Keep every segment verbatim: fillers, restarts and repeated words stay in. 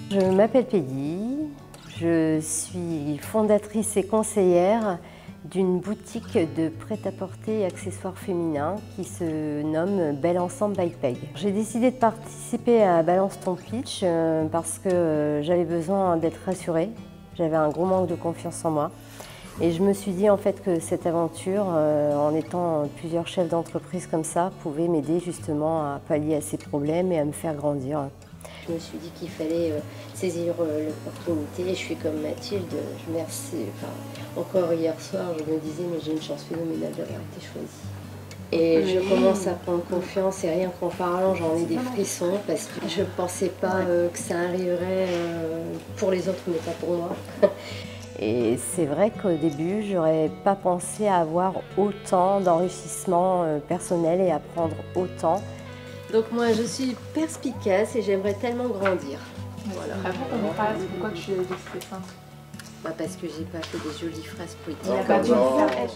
Je m'appelle Peggy, je suis fondatrice et conseillère d'une boutique de prêt-à-porter et accessoires féminins qui se nomme Bel Ensemble by Peg. J'ai décidé de participer à Balance ton pitch parce que j'avais besoin d'être rassurée. J'avais un gros manque de confiance en moi. Et je me suis dit en fait que cette aventure, euh, en étant plusieurs chefs d'entreprise comme ça, pouvait m'aider justement à pallier à ces problèmes et à me faire grandir. Je me suis dit qu'il fallait euh, saisir euh, l'opportunité. Je suis comme Mathilde, je merci. Enfin, encore hier soir, je me disais mais j'ai une chance phénoménale d'avoir été choisie. Et je commence à prendre confiance et rien qu'en parlant, j'en ai des frissons parce que je ne pensais pas euh, que ça arriverait euh, pour les autres mais pas pour moi. Et c'est vrai qu'au début, j'aurais pas pensé à avoir autant d'enrichissement personnel et apprendre autant. Donc moi, je suis perspicace et j'aimerais tellement grandir. Voilà. Après, comme phrase, pourquoi tu as décidé ça? Bah parce que j'ai pas fait des jolies phrases poétiques. Il a pas dû le faire.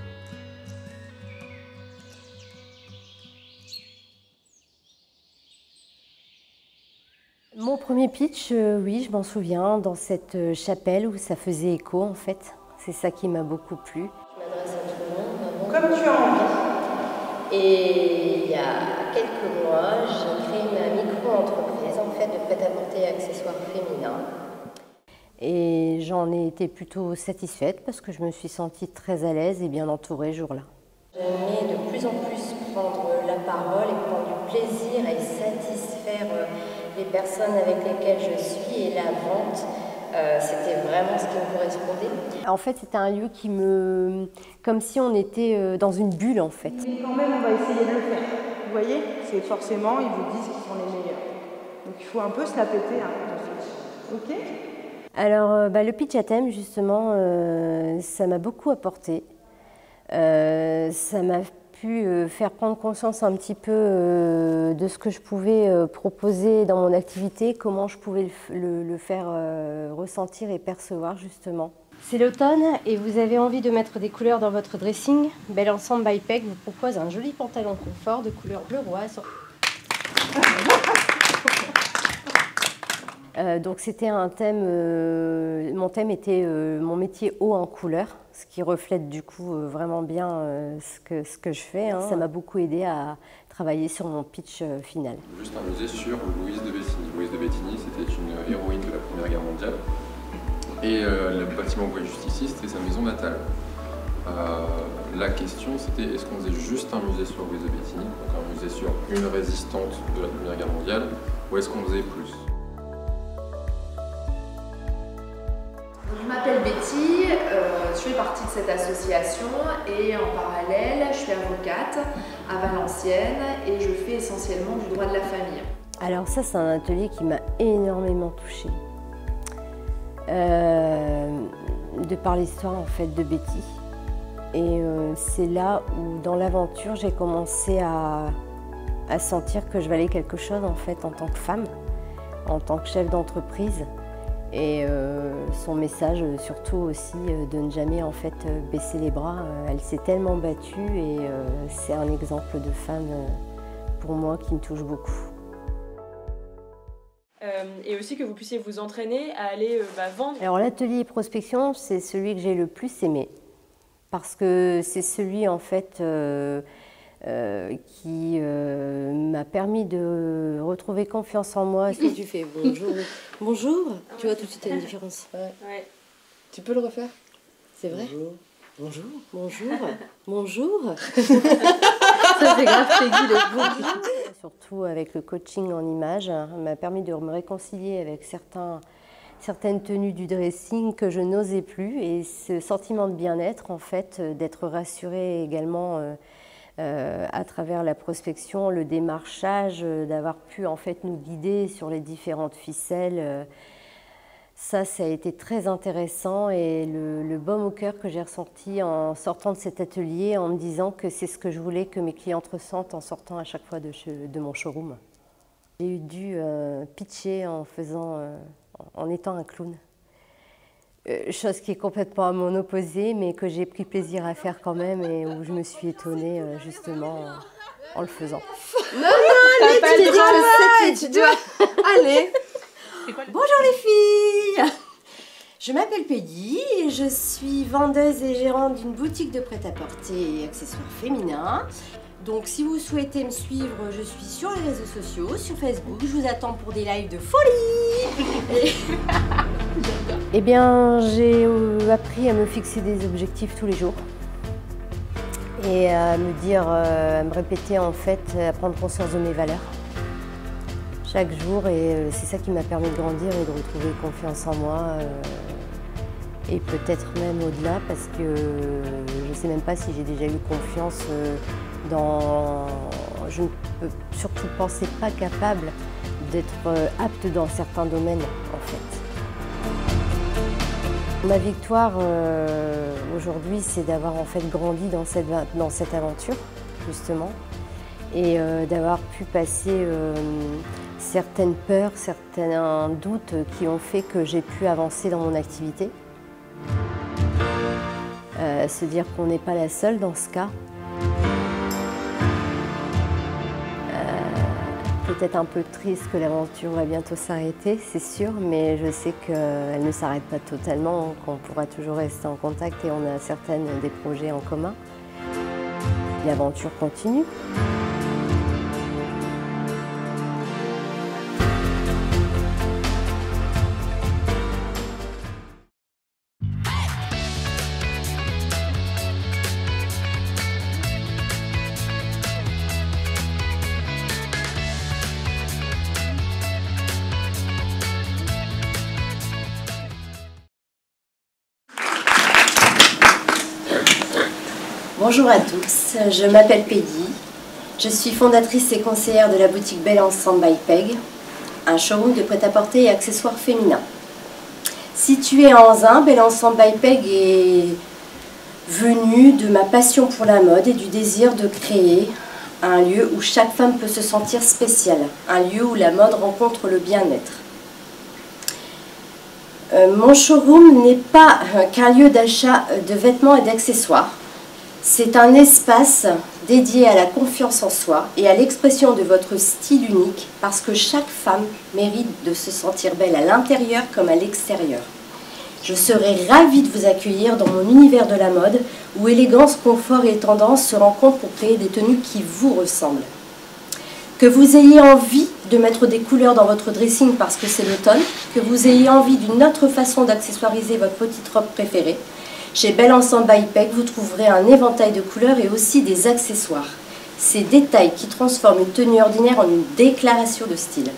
Mon premier pitch, euh, oui, je m'en souviens, dans cette chapelle où ça faisait écho en fait. C'est ça qui m'a beaucoup plu. Je m'adresse à tout le monde. Comme tu as envie. Et il y a quelques mois, j'ai créé ma micro-entreprise en fait de prêt-à-porter et accessoires féminins. Et j'en ai été plutôt satisfaite parce que je me suis sentie très à l'aise et bien entourée ce jour-là. J'aimais de plus en plus prendre la parole et prendre du plaisir et satisfaire les personnes avec lesquelles je suis et la vente, euh, c'était vraiment ce qui me correspondait. En fait, c'était un lieu qui me... comme si on était dans une bulle en fait. Mais quand même, on va essayer de le faire. Vous voyez, c'est forcément, ils vous disent qu'ils sont les meilleurs. Donc il faut un peu se la péter, hein, ok? Alors, bah, le pitch à thème, justement, euh, ça m'a beaucoup apporté. Euh, ça m'a pu euh, faire prendre conscience un petit peu euh, de ce que je pouvais euh, proposer dans mon activité, comment je pouvais le, le, le faire euh, ressentir et percevoir justement. C'est l'automne et vous avez envie de mettre des couleurs dans votre dressing. Bel Ensemble by Peg vous propose un joli pantalon confort de couleur bleu roi. Euh, donc c'était un thème, euh, mon thème était euh, mon métier haut en couleur, ce qui reflète du coup euh, vraiment bien euh, ce, que, ce que je fais. Hein. Ça m'a beaucoup aidé à travailler sur mon pitch euh, final. Juste un musée sur Louise de Bettigny. Louise de Bettigny, c'était une héroïne de la Première Guerre mondiale. Et euh, le bâtiment que vous voyez juste ici, c'était sa maison natale. Euh, la question c'était est-ce qu'on faisait juste un musée sur Louise de Bettigny, donc un musée sur une résistante de la Première Guerre mondiale, ou est-ce qu'on faisait plus? Je m'appelle Betty, euh, je fais partie de cette association et en parallèle, je suis avocate à Valenciennes et je fais essentiellement du droit de la famille. Alors ça, c'est un atelier qui m'a énormément touchée. Euh, de par l'histoire en fait de Betty. Et euh, c'est là où, dans l'aventure, j'ai commencé à, à sentir que je valais quelque chose en fait en tant que femme, en tant que chef d'entreprise. Et euh, son message surtout aussi euh, de ne jamais en fait baisser les bras. Euh, elle s'est tellement battue et euh, c'est un exemple de femme euh, pour moi qui me touche beaucoup. Euh, et aussi que vous puissiez vous entraîner à aller euh, bah, vendre. Alors l'atelier prospection, c'est celui que j'ai le plus aimé parce que c'est celui en fait euh, euh, qui euh, m'a permis de retrouver confiance en moi. Qu'est-ce que tu fais? Bonjour. Bonjour. Ah, tu vois tout de suite il y a une différence. Ouais. Ouais. Tu peux le refaire? C'est vrai? Bonjour. Bonjour. Bonjour. Bonjour. Ça c'est grave Peggy le bonjour. Surtout avec le coaching en images, m'a permis de me réconcilier avec certains, certaines tenues du dressing que je n'osais plus et ce sentiment de bien-être en fait, d'être rassurée également euh, euh, à travers la prospection, le démarchage, euh, d'avoir pu en fait nous guider sur les différentes ficelles. Euh, Ça, ça a été très intéressant et le, le baume au cœur que j'ai ressenti en sortant de cet atelier, en me disant que c'est ce que je voulais que mes clientes ressentent en sortant à chaque fois de, de mon showroom. J'ai dû euh, pitcher en, faisant, euh, en étant un clown. Euh, chose qui est complètement à mon opposé, mais que j'ai pris plaisir à faire quand même et où je me suis étonnée euh, justement euh, en le faisant. Non, non, allez, tu t'es dit que tu dois... Allez. Bonjour les Je m'appelle Peggy et je suis vendeuse et gérante d'une boutique de prêt-à-porter et accessoires féminins. Donc si vous souhaitez me suivre, je suis sur les réseaux sociaux, sur Facebook. Je vous attends pour des lives de folie. Eh bien, j'ai appris à me fixer des objectifs tous les jours et à me dire, à me répéter en fait, à prendre conscience de mes valeurs chaque jour, et c'est ça qui m'a permis de grandir et de retrouver confiance en moi. Et peut-être même au-delà, parce que je ne sais même pas si j'ai déjà eu confiance dans... Je ne peux surtout penser pas capable d'être apte dans certains domaines, en fait. Ma victoire euh, aujourd'hui, c'est d'avoir en fait grandi dans cette, dans cette aventure, justement, et euh, d'avoir pu passer euh, certaines peurs, certains doutes qui ont fait que j'ai pu avancer dans mon activité. Euh, se dire qu'on n'est pas la seule dans ce cas. Euh, Peut-être un peu triste que l'aventure va bientôt s'arrêter, c'est sûr, mais je sais qu'elle ne s'arrête pas totalement, qu'on pourra toujours rester en contact et on a certaines des projets en commun. L'aventure continue. Bonjour à tous, je m'appelle Peggy, je suis fondatrice et conseillère de la boutique Belle Ensemble by Peg, un showroom de prêt-à-porter et accessoires féminins. Située à Anzin, Belle Ensemble by Peg est venue de ma passion pour la mode et du désir de créer un lieu où chaque femme peut se sentir spéciale, un lieu où la mode rencontre le bien-être. Euh, mon showroom n'est pas euh, qu'un lieu d'achat de vêtements et d'accessoires. C'est un espace dédié à la confiance en soi et à l'expression de votre style unique, parce que chaque femme mérite de se sentir belle à l'intérieur comme à l'extérieur. Je serai ravie de vous accueillir dans mon univers de la mode, où élégance, confort et tendance se rencontrent pour créer des tenues qui vous ressemblent. Que vous ayez envie de mettre des couleurs dans votre dressing parce que c'est l'automne, que vous ayez envie d'une autre façon d'accessoiriser votre petite robe préférée, chez Belle Ensemble by Peg, vous trouverez un éventail de couleurs et aussi des accessoires. Ces détails qui transforment une tenue ordinaire en une déclaration de style.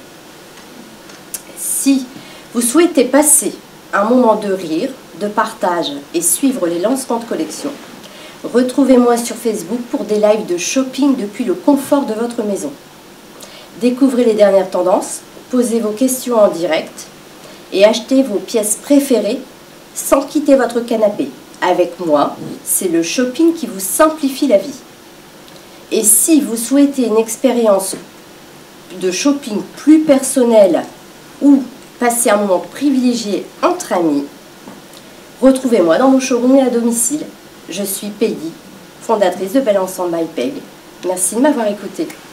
Si vous souhaitez passer un moment de rire, de partage et suivre les lancements de collection, retrouvez-moi sur Facebook pour des lives de shopping depuis le confort de votre maison. Découvrez les dernières tendances, posez vos questions en direct et achetez vos pièces préférées sans quitter votre canapé. Avec moi, c'est le shopping qui vous simplifie la vie. Et si vous souhaitez une expérience de shopping plus personnelle ou passer un moment privilégié entre amis, retrouvez-moi dans mon showroom et à domicile. Je suis Peggy, fondatrice de Belle Ensemble by Peg. Merci de m'avoir écouté.